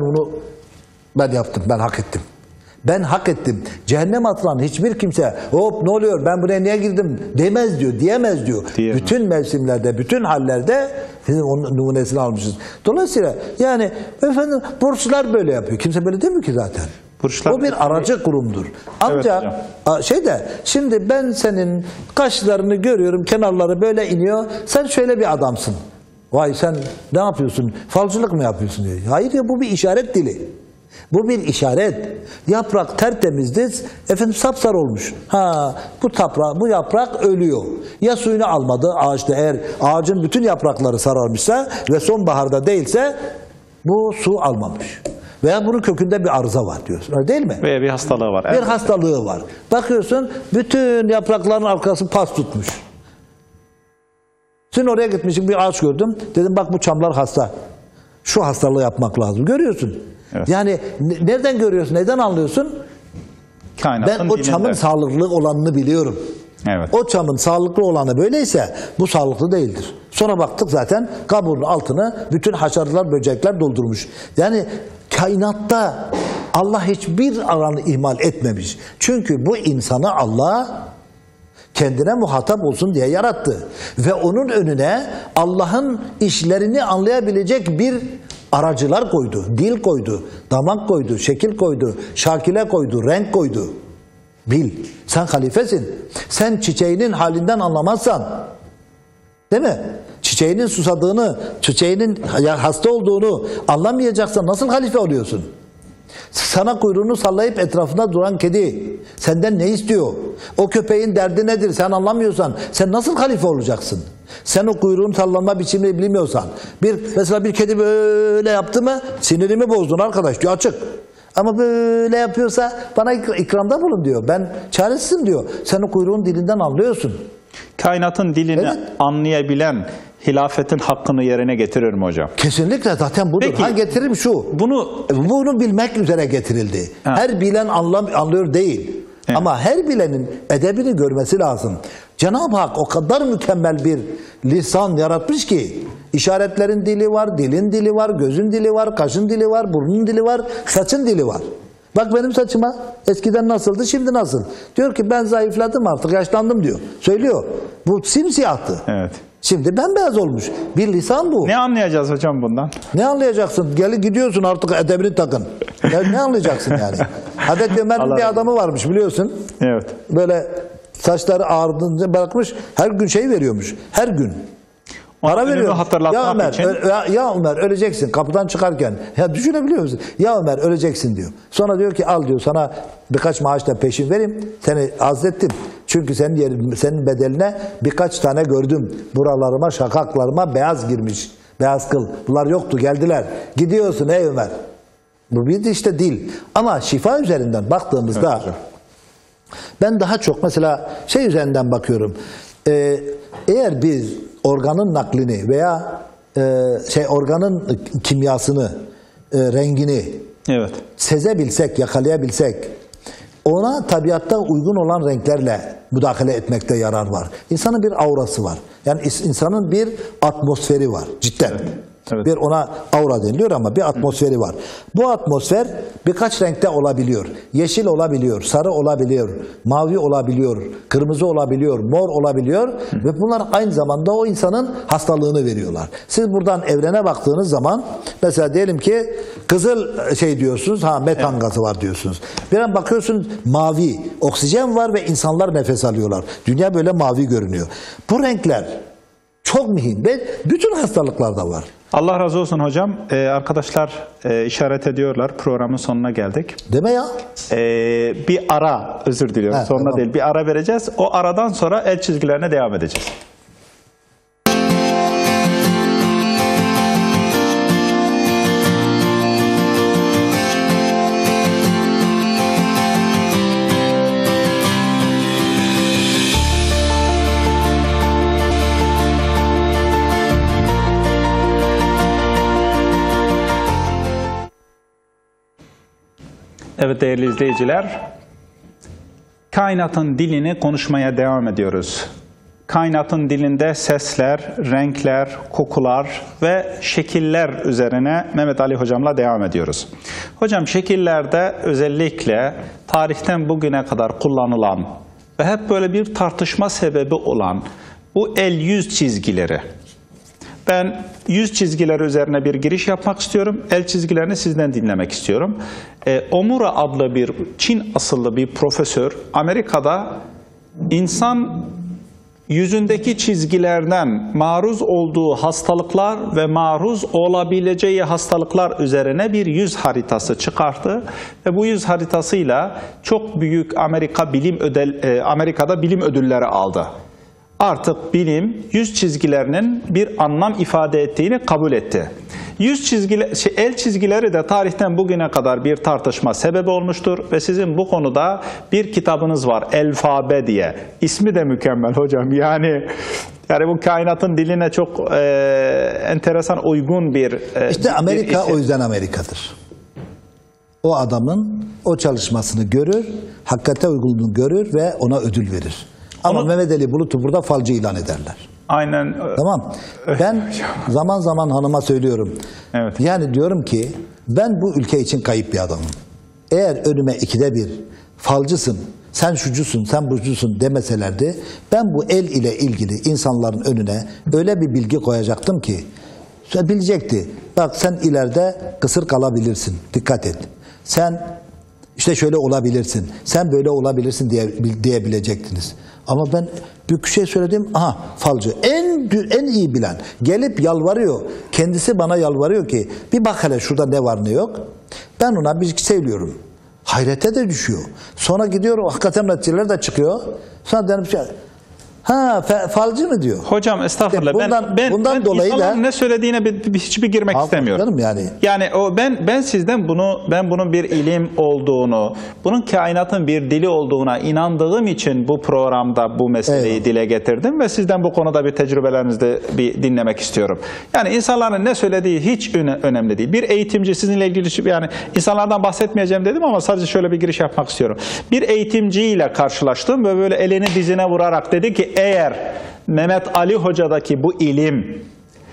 ben yaptım, ben hak ettim. Ben hak ettim. Cehennem atılan hiçbir kimse hop ne oluyor ben buraya niye girdim demez diyor, diyemez diyor. Diyemez. Bütün mevsimlerde, bütün hallerde bizim onun numunesini almışız. Dolayısıyla yani efendim burçlar böyle yapıyor. Kimse böyle demiyor ki zaten. Burçlar o bir aracı kurumdur. Ancak şimdi ben senin kaşlarını görüyorum, kenarları böyle iniyor. Sen şöyle bir adamsın. Vay sen ne yapıyorsun? Falcılık mı yapıyorsun diyor. Hayır ya bu bir işaret dili. Bu bir işaret. Yaprak tertemizdi, efendim sapsarı olmuş. Bu yaprak ölüyor. Ya suyunu almadı ağaçta eğer ağacın bütün yaprakları sararmışsa ve sonbaharda değilse bu su almamış. Veya bunun kökünde bir arıza var diyorsun. Öyle değil mi? Veya bir hastalığı var. Bir hastalığı var. Bakıyorsun bütün yaprakların arkası pas tutmuş. Şimdi oraya gitmişim bir ağaç gördüm. Dedim bak bu çamlar hasta. Şu hastalığı yapmak lazım. Görüyorsun. Evet. Yani nereden görüyorsun? Neden anlıyorsun? Ben o çamın sağlıklı olanını biliyorum. Evet. O çamın sağlıklı olanı böyleyse bu sağlıklı değildir. Sonra baktık zaten kabuğunun altını bütün haşeratlar, böcekler doldurmuş. Yani kainatta Allah hiçbir alanı ihmal etmemiş. Çünkü bu insanı Allah kendine muhatap olsun diye yarattı. Ve onun önüne Allah'ın işlerini anlayabilecek bir aracılar koydu. Dil koydu, damak koydu, şekil koydu, şakile koydu, renk koydu. Bil, sen halifesin. Sen çiçeğinin halinden anlamazsan, değil mi? Çiçeğinin susadığını, çiçeğinin hasta olduğunu anlamayacaksan nasıl halife oluyorsun? Sana kuyruğunu sallayıp etrafında duran kedi senden ne istiyor? O köpeğin derdi nedir sen anlamıyorsan sen nasıl halife olacaksın? Sen o kuyruğun sallanma biçimini bilmiyorsan, mesela bir kedi böyle yaptı mı sinirimi bozdun arkadaş diyor, açık. Ama böyle yapıyorsa bana ikramda bulun diyor. Ben çaresizim diyor. Sen o kuyruğun dilinden anlıyorsun. Kainatın dilini Evet. anlayabilen hilafetin hakkını yerine getirir mi hocam? Kesinlikle zaten budur. Peki, Getiririm şu. Bunu bilmek üzere getirildi. Ha. Her bilen anlıyor değil. Evet. Ama her bilenin edebini görmesi lazım. Cenab-ı Hak o kadar mükemmel bir lisan yaratmış ki işaretlerin dili var, dilin dili var, gözün dili var, kaşın dili var, burnun dili var, saçın dili var. Bak benim saçıma eskiden nasıldı, şimdi nasıl? Diyor ki ben zayıfladım artık, yaşlandım diyor. Söylüyor. Bu simsiyahtı. Evet. Şimdi bembeyaz olmuş. Bir lisan bu. Ne anlayacağız hocam bundan? Ne anlayacaksın? Gidiyorsun artık edebini takın. Ne anlayacaksın yani? Hazreti Ömer'in bir adamı varmış biliyorsun. Evet. Böyle saçları ağardığında bırakmış. Her gün şey veriyormuş. Her gün. Para Önünü veriyor. hatırlatmak Ya Ömer, için. ya Ömer öleceksin kapıdan çıkarken. Ya düşünebiliyor musun? Ya Ömer öleceksin diyor. Sonra diyor ki al diyor sana birkaç maaş da peşin vereyim. Seni azlettim. Çünkü senin bedeline birkaç tane gördüm. Buralarıma, şakaklarıma beyaz girmiş. Beyaz kıl. Bunlar yoktu geldiler. Gidiyorsun ey Ömer. Bu bir de işte dil. Ama şifa üzerinden baktığımızda ben daha çok mesela şey üzerinden bakıyorum. Eğer biz organın naklini veya organın kimyasını, rengini Evet. sezebilsek, yakalayabilsek, ona tabiatta uygun olan renklerle müdahale etmekte yarar var. İnsanın bir aurası var. Yani insanın bir atmosferi var cidden. Evet. Bir ona aura deniliyor ama bir atmosferi var. Bu atmosfer birkaç renkte olabiliyor. Yeşil olabiliyor, sarı olabiliyor, mavi olabiliyor, kırmızı olabiliyor, mor olabiliyor ve bunlar aynı zamanda o insanın hastalığını veriyorlar. Siz buradan evrene baktığınız zaman mesela diyelim ki kızıl diyorsunuz, metan gazı var diyorsunuz. Bir an bakıyorsun mavi, oksijen var ve insanlar nefes alıyorlar. Dünya böyle mavi görünüyor. Bu renkler çok mühim ve bütün hastalıklarda var. Allah razı olsun hocam. Arkadaşlar işaret ediyorlar. Programın sonuna geldik. Deme ya. Bir ara, özür diliyorum. Sonra Tamam. değil. Bir ara vereceğiz. O aradan sonra el çizgilerine devam edeceğiz. Evet değerli izleyiciler, kainatın dilini konuşmaya devam ediyoruz. Kainatın dilinde sesler, renkler, kokular ve şekiller üzerine Mehmet Ali hocamla devam ediyoruz. Hocam şekillerde özellikle tarihten bugüne kadar kullanılan ve hep böyle bir tartışma sebebi olan bu el-yüz çizgileri. Ben yüz çizgileri üzerine bir giriş yapmak istiyorum. El çizgilerini sizden dinlemek istiyorum. Omura adlı bir Çin asıllı bir profesör Amerika'da insan yüzündeki çizgilerden maruz olduğu hastalıklar ve maruz olabileceği hastalıklar üzerine bir yüz haritası çıkarttı ve bu yüz haritasıyla çok büyük Amerika'da bilim ödülleri aldı. Artık bilim yüz çizgilerinin bir anlam ifade ettiğini kabul etti. El çizgileri de tarihten bugüne kadar bir tartışma sebebi olmuştur ve sizin bu konuda bir kitabınız var, Elfabe diye. İsmi de mükemmel hocam. Yani bu kainatın diline çok enteresan, uygun bir İşte Amerika bir isim. o yüzden Amerika'dır. O adamın o çalışmasını görür, hakikate uygunluğunu görür ve ona ödül verir. Ama Mehmet Ali Bulut'u burada falcı ilan ederler. Aynen. Tamam. Ben zaman zaman hanıma söylüyorum. Evet. Yani diyorum ki ben bu ülke için kayıp bir adamım. Eğer önüme 2'de 1 falcısın, sen şucusun, sen bucusun demeselerdi ben bu el ile ilgili insanların önüne öyle bir bilgi koyacaktım ki bilecekti. Bak sen ileride kısır kalabilirsin. Dikkat et. Sen işte şöyle olabilirsin. Sen böyle olabilirsin diyebilecektiniz. Ama ben bir şey söyledim. Aha falcı. En iyi bilen. Gelip yalvarıyor. Kendisi bana yalvarıyor ki bir bak hele şurada ne var ne yok. Ben ona bir şey söylüyorum. Hayrete de düşüyor. Sonra gidiyor o hakikaten neticeler de çıkıyor. Sonra dedim şey falcı mı diyor. Hocam estağfurullah. Bundan dolayı da ne söylediğine hiçbir girmek istemiyorum. Yani ben sizden bunun bir ilim olduğunu, bunun kainatın bir dili olduğuna inandığım için bu programda bu meseleyi dile getirdim ve sizden bu konuda bir tecrübelerinizi bir dinlemek istiyorum. Yani insanların ne söylediği hiç önemli değil. Bir eğitimci sizinle ilgili yani insanlardan bahsetmeyeceğim dedim ama sadece şöyle bir giriş yapmak istiyorum. Bir eğitimciyle karşılaştım ve böyle elini dizine vurarak dedi ki eğer Mehmet Ali Hoca'daki bu ilim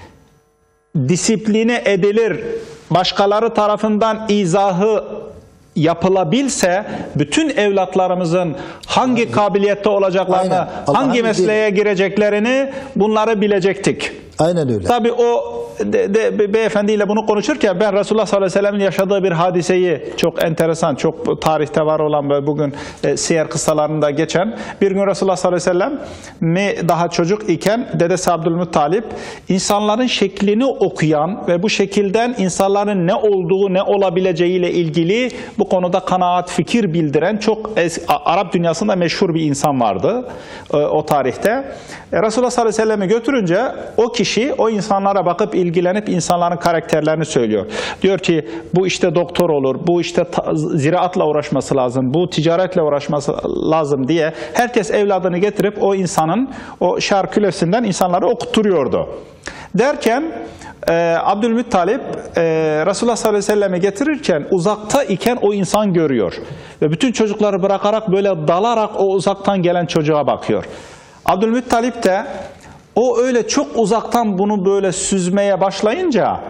disipline edilir, başkaları tarafından izahı yapılabilse bütün evlatlarımızın hangi kabiliyette olacaklarını, hangi mesleğe gireceklerini bunları bilecektik. Aynen öyle. Tabii o beyefendiyle bunu konuşurken ben Resulullah sallallahu aleyhi ve sellem'in yaşadığı bir hadiseyi çok enteresan, çok tarihte var olan ve bugün siyer kıssalarında geçen bir gün Resulullah sallallahu aleyhi ve sellem daha çocuk iken dedesi Abdülmuttalip insanların şeklini okuyan ve bu şekilden insanların ne olduğu ne olabileceğiyle ilgili bu konuda kanaat fikir bildiren çok Arap dünyasında meşhur bir insan vardı o tarihte. Resulullah sallallahu aleyhi ve sellem'i götürünce o kişi o insanlara bakıp ilgilenip insanların karakterlerini söylüyor. Diyor ki bu işte doktor olur, bu işte ziraatla uğraşması lazım, bu ticaretle uğraşması lazım diye herkes evladını getirip o insanın o şarkülesinden insanları okutturuyordu. Derken Abdülmuttalip Resulullah sallallahu aleyhi ve sellem'i getirirken uzakta iken o insan görüyor. Ve bütün çocukları bırakarak böyle dalarak o uzaktan gelen çocuğa bakıyor. Abdülmuttalip de o öyle çok uzaktan bunu böyle süzmeye başlayınca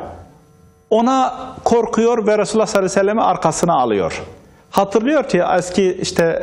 ona korkuyor ve Resulullah sallallahu aleyhi ve sellem'i arkasına alıyor. Hatırlıyor ki eski işte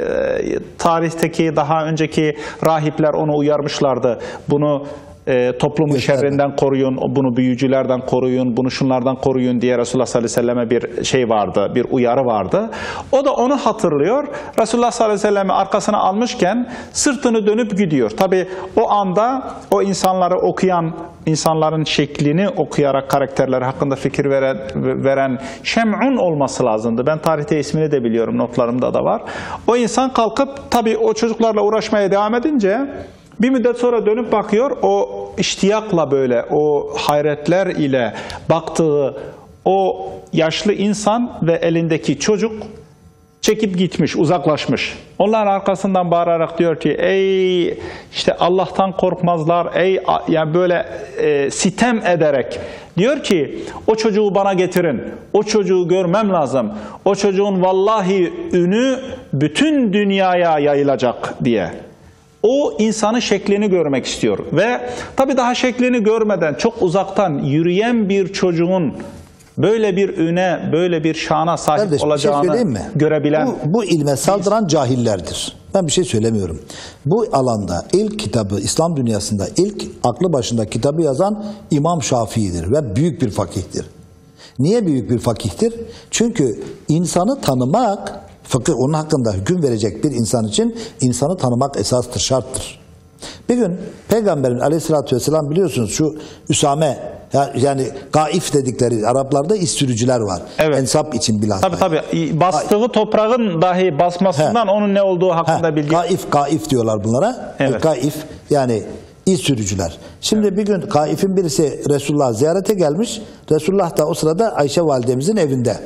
tarihteki daha önceki rahipler onu uyarmışlardı. Bunu toplumun şerrinden koruyun, bunu büyücülerden koruyun, bunu şunlardan koruyun diye Resulullah sallallahu aleyhi ve selleme bir şey vardı, bir uyarı vardı. O da onu hatırlıyor. Resulullah sallallahu aleyhi ve sellem'i arkasına almışken sırtını dönüp gidiyor. Tabi o anda o insanları okuyan, insanların şeklini okuyarak karakterleri hakkında fikir veren Şem'un olması lazımdı. Ben tarihte ismini de biliyorum, notlarımda da var. O insan kalkıp tabi o çocuklarla uğraşmaya devam edince bir müddet sonra dönüp bakıyor, o iştiyakla böyle, o hayretler ile baktığı o yaşlı insan ve elindeki çocuk çekip gitmiş, uzaklaşmış. Onların arkasından bağırarak diyor ki, ey işte Allah'tan korkmazlar, ey yani böyle sitem ederek diyor ki, o çocuğu bana getirin, o çocuğu görmem lazım, o çocuğun vallahi ünü bütün dünyaya yayılacak diye. O insanın şeklini görmek istiyor ve tabii daha şeklini görmeden çok uzaktan yürüyen bir çocuğun böyle bir üne, böyle bir şana sahip kardeşim, olacağını görebilen... Bu ilme saldıran cahillerdir. Ben bir şey söylemiyorum. Bu alanda ilk kitabı, İslam dünyasında ilk aklı başında kitabı yazan İmam Şafii'dir ve büyük bir fakihtir. Niye büyük bir fakihtir? Çünkü insanı tanımak, fıkıh onun hakkında hüküm verecek bir insan için insanı tanımak esastır, şarttır. Bir gün Peygamberin aleyhissalatü vesselam biliyorsunuz şu Üsame, yani gaif dedikleri Araplarda iş sürücüler var. Evet. Ensap için bilhassa. Tabii bastığı toprağın dahi basmasından onun ne olduğu hakkında bilgi. Gaif diyorlar bunlara. Evet. Gaif yani iş sürücüler. Şimdi bir gün Gaif'in birisi Resulullah ziyarete gelmiş. Resulullah da o sırada Ayşe validemizin evinde.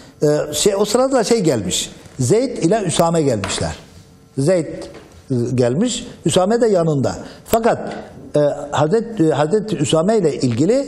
O sırada gelmiş. Zeyd ile Üsame gelmişler. Zeyd gelmiş, Üsame de yanında. Fakat Hazreti Üsame ile ilgili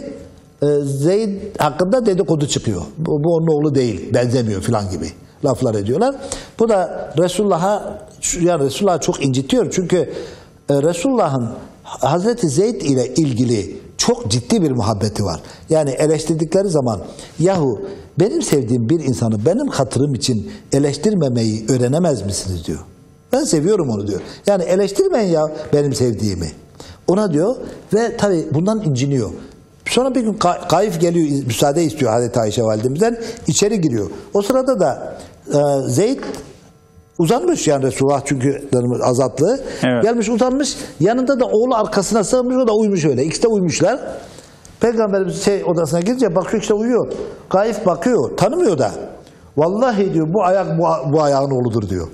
Zeyd hakkında dedikodu çıkıyor. Bu onun oğlu değil, benzemiyor filan gibi laflar ediyorlar. Bu da Resulullah'ı çok incitiyor. Çünkü Resulullah'ın Hazreti Zeyd ile ilgili çok ciddi bir muhabbeti var. Yani eleştirdikleri zaman yahu benim sevdiğim bir insanı benim hatırım için eleştirmemeyi öğrenemez misiniz diyor. Ben seviyorum onu diyor. Yani eleştirmeyin ya benim sevdiğimi. Ona diyor ve tabi bundan inciniyor. Sonra bir gün Kaif geliyor, müsaade istiyor Hazreti Ayşe validemizden, içeri giriyor. O sırada da Zeyd uzanmış, yani Resulullah çünkü azatlığı. Evet. Gelmiş uzanmış, yanında da oğlu arkasına sığınmış, o da uyumuş öyle. İkisi de uyumuşlar. Peygamberimiz odasına girince bakıyor, işte uyuyor. Kaif bakıyor, tanımıyor da. Vallahi diyor bu ayak bu ayağın oğludur diyor.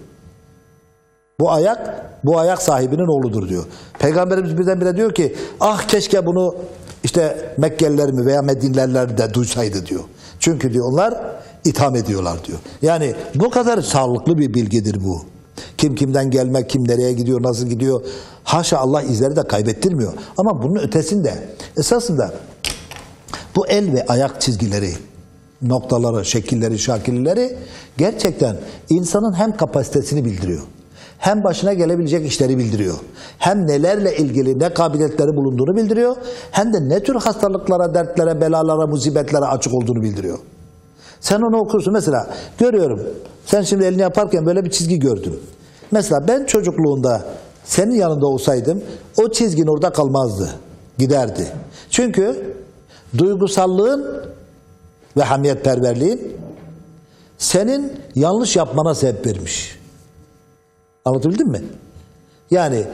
Bu ayak sahibinin oğludur diyor. Peygamberimiz birdenbire diyor ki ah keşke bunu işte Mekkeliler mi veya Medineliler de duysaydı diyor. Çünkü diyor onlar itham ediyorlar diyor. Yani bu kadar sağlıklı bir bilgidir bu. Kim kimden gelmek, kim nereye gidiyor, nasıl gidiyor. Haşa Allah izleri de kaybettirmiyor. Ama bunun ötesinde esasında bu el ve ayak çizgileri, noktaları, şekilleri, şakilleri gerçekten insanın hem kapasitesini bildiriyor. Hem başına gelebilecek işleri bildiriyor. Hem nelerle ilgili ne kabiliyetleri bulunduğunu bildiriyor. Hem de ne tür hastalıklara, dertlere, belalara, musibetlere açık olduğunu bildiriyor. Sen onu okursun. Mesela görüyorum. Sen şimdi elini yaparken böyle bir çizgi gördün. Mesela ben çocukluğunda senin yanında olsaydım o çizgin orada kalmazdı. Giderdi. Çünkü duygusallığın ve hamiyetperverliğin senin yanlış yapmana sebep vermiş. Anlatabildim mi? Yani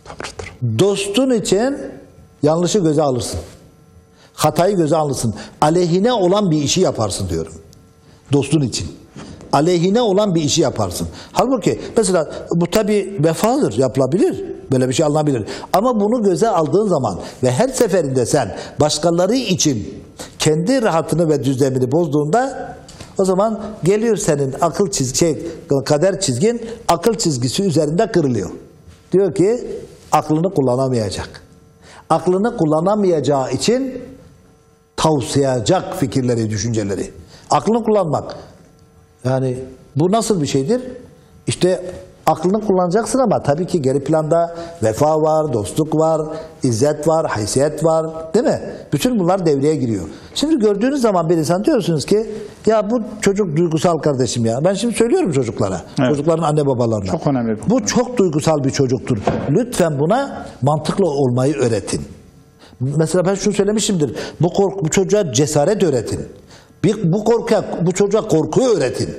dostun için yanlışı göze alırsın. Hatayı göze alırsın. Aleyhine olan bir işi yaparsın diyorum. Dostun için. Aleyhine olan bir işi yaparsın. Halbuki mesela bu tabi vefadır, yapılabilir. Böyle bir şey alınabilir. Ama bunu göze aldığın zaman ve her seferinde sen başkaları için kendi rahatını ve düzenini bozduğunda o zaman geliyor senin akıl kader çizgin akıl çizgisi üzerinde kırılıyor. Diyor ki aklını kullanamayacak. Aklını kullanamayacağı için tavsiyacak fikirleri, düşünceleri. Aklını kullanmak. Yani bu nasıl bir şeydir? İşte aklını kullanacaksın ama tabii ki geri planda vefa var, dostluk var, izzet var, haysiyet var, değil mi? Bütün bunlar devreye giriyor. Şimdi gördüğünüz zaman bir insan diyorsunuz ki ya bu çocuk duygusal kardeşim ya. Ben şimdi söylüyorum çocuklara, evet. Çocukların anne babalarına. Çok önemli bu çok duygusal bir çocuktur. Lütfen buna mantıklı olmayı öğretin. Mesela ben şunu söylemişimdir. Bu çocuğa cesaret öğretin. Bu çocuğa korkuyu öğretin.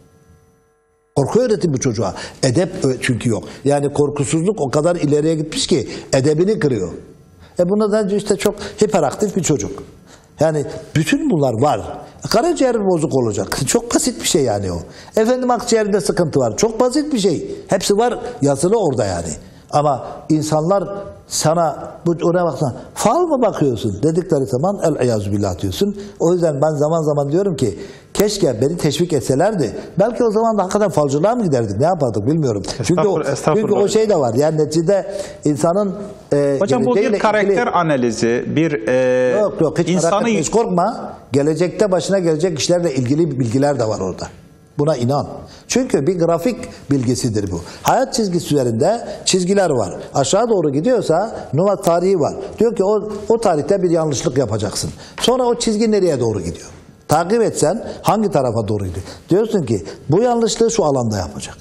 Korku öğretin bu çocuğa. Edep çünkü yok. Yani korkusuzluk o kadar ileriye gitmiş ki edebini kırıyor. Buna da işte çok hiperaktif bir çocuk. Yani bütün bunlar var. Karaciğer bozuk olacak. Çok basit bir şey yani o. Efendim akciğerinde sıkıntı var. Çok basit bir şey. Hepsi var yazılı orada yani. Ama insanlar sana oraya baksana fal mı bakıyorsun dedikleri zaman el-iyazübillah diyorsun. O yüzden ben zaman zaman diyorum ki keşke beni teşvik etselerdi. Belki o zaman da hakikaten falcılığa mı giderdik? Ne yapardık bilmiyorum. Çünkü o şey de var. Yani neticede insanın hocam bu bir karakter analizi, bir yok hiç insanı hiç korkma. Gelecekte başına gelecek işlerle ilgili bilgiler de var orada. Buna inan. Çünkü bir grafik bilgisidir bu. Hayat çizgisi üzerinde çizgiler var. Aşağı doğru gidiyorsa numara tarihi var. Diyor ki o tarihte bir yanlışlık yapacaksın. Sonra o çizgi nereye doğru gidiyor? Takip etsen hangi tarafa doğru gidiyor? Diyorsun ki bu yanlışlığı şu alanda yapacak.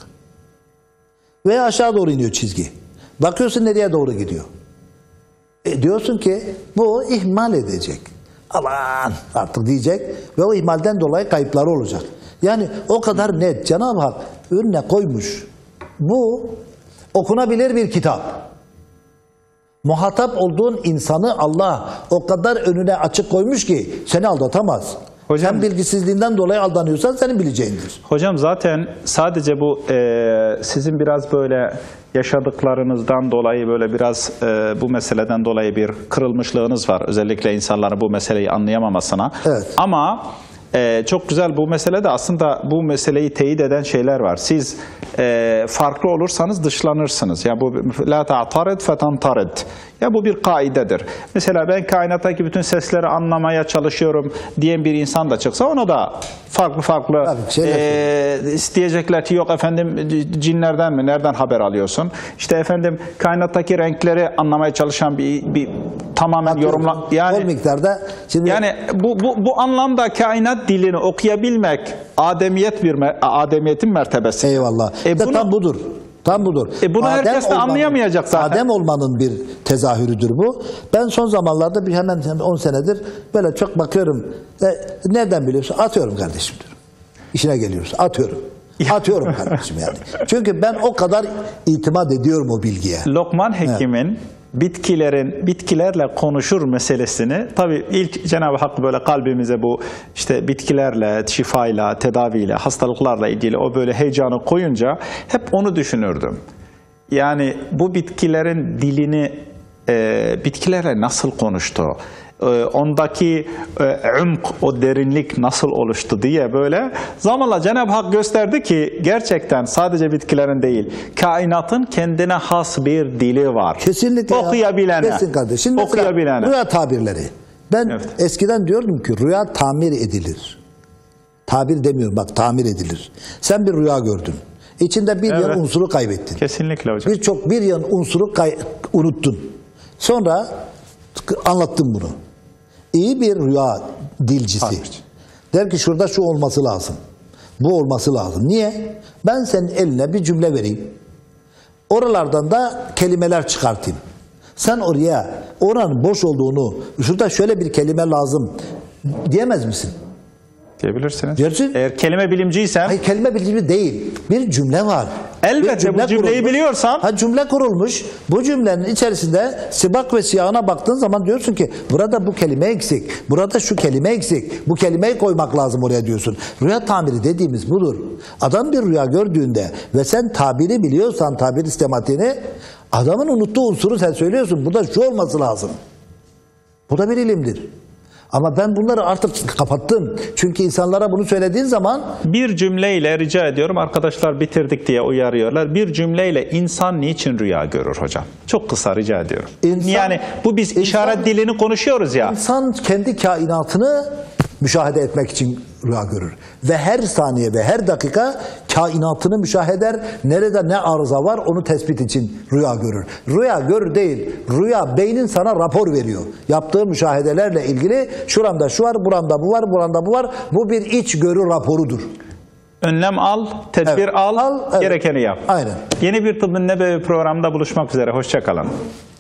Ve aşağı doğru iniyor çizgi. Bakıyorsun nereye doğru gidiyor. Diyorsun ki bu ihmal edecek. Aman artık diyecek ve o ihmalden dolayı kayıpları olacak. Yani o kadar net Cenab-ı Hak önüne koymuş. Bu okunabilir bir kitap. Muhatap olduğun insanı Allah o kadar önüne açık koymuş ki seni aldatamaz. Hocam, sen bilgisizliğinden dolayı aldanıyorsan senin bileceğindir. Hocam zaten sadece bu sizin biraz böyle yaşadıklarınızdan dolayı böyle biraz bu meseleden dolayı bir kırılmışlığınız var. Özellikle insanların bu meseleyi anlayamamasına. Evet. Ama Çok güzel bu meselede aslında bu meseleyi teyit eden şeyler var. Siz farklı olursanız dışlanırsınız. Yani bu la ta'tarid fetantarid. Ya bu bir kaidedir. Mesela ben kainattaki bütün sesleri anlamaya çalışıyorum diyen bir insan da çıksa ona da farklı isteyecekler ki yok efendim cinlerden mi nereden haber alıyorsun? İşte efendim kainattaki renkleri anlamaya çalışan bir tamamen yorumla yani bol miktarda şimdi yani bu anlamda kainat dilini okuyabilmek ademiyetin mertebesi. eyvallah. Bunu, tam budur. Tam budur. Bunu herkes de anlayamayacak zaten. Adem olmanın bir tezahürüdür bu. Ben son zamanlarda hemen 10 senedir böyle çok bakıyorum. Nereden biliyorsun? Atıyorum kardeşim diyorum. İşine geliyorsun. Atıyorum. Atıyorum kardeşim yani. Çünkü ben o kadar itimat ediyorum o bilgiye. Lokman Hekim'in bitkilerle konuşur meselesini tabii ilk Cenab-ı Hak böyle kalbimize bu işte bitkilerle, şifayla, tedaviyle, hastalıklarla ilgili o böyle heyecanı koyunca hep onu düşünürdüm. Yani bu bitkilerin dilini bitkilerle nasıl konuştu? Ondaki o derinlik nasıl oluştu diye böyle zamanla Cenab-ı Hak gösterdi ki gerçekten sadece bitkilerin değil, kainatın kendine has bir dili var. Kesinlikle. Okuyabilene. Kesin kardeşim. Okuyabilene. Rüya tabirleri. Ben eskiden diyordum ki rüya tamir edilir. Tabir demiyorum bak, tamir edilir. Sen bir rüya gördün. İçinde bir yan unsuru kaybettin. Kesinlikle hocam. Bir yan unsuru unuttun. Sonra anlattım bunu. İyi bir rüya dilcisi der ki şurada şu olması lazım. Bu olması lazım. Niye? Ben senin eline bir cümle vereyim. Oralardan da kelimeler çıkartayım. Sen oraya oranın boş olduğunu, şurada şöyle bir kelime lazım diyemez misin? Diyebilirsiniz. Dersin. Eğer kelime bilimciysen. Hayır, kelime bilimci değil. Bir cümle var. Elbette bu cümleyi kurulmuş. biliyorsan. Cümle kurulmuş. Bu cümlenin içerisinde sibak ve siyahına baktığın zaman diyorsun ki burada bu kelime eksik. Burada şu kelime eksik. Bu kelimeyi koymak lazım oraya diyorsun. Rüya tamiri dediğimiz budur. Adam bir rüya gördüğünde ve sen tabiri biliyorsan, tabir istematiğini, adamın unuttuğu unsuru sen söylüyorsun. Burada şu olması lazım. Bu da bir ilimdir. Ama ben bunları artık kapattım. Çünkü insanlara bunu söylediğin zaman... Bir cümleyle rica ediyorum, arkadaşlar bitirdik diye uyarıyorlar. Bir cümleyle insan niçin rüya görür hocam? Çok kısa rica ediyorum. Yani bu biz işaret dilini konuşuyoruz ya. İnsan kendi kainatını müşahede etmek için rüya görür. Ve her saniye ve her dakika kainatını müşahede eder. Nerede ne arıza var onu tespit için rüya görür. Rüya gör değil. Rüya beynin sana rapor veriyor. Yaptığı müşahedelerle ilgili şuramda şu var, buramda bu var, buramda bu var. Bu bir içgörü raporudur. Önlem al, tedbir al, gerekeni yap. Aynen. Yeni bir Tıbbın Nebevi programında buluşmak üzere. Hoşça kalın.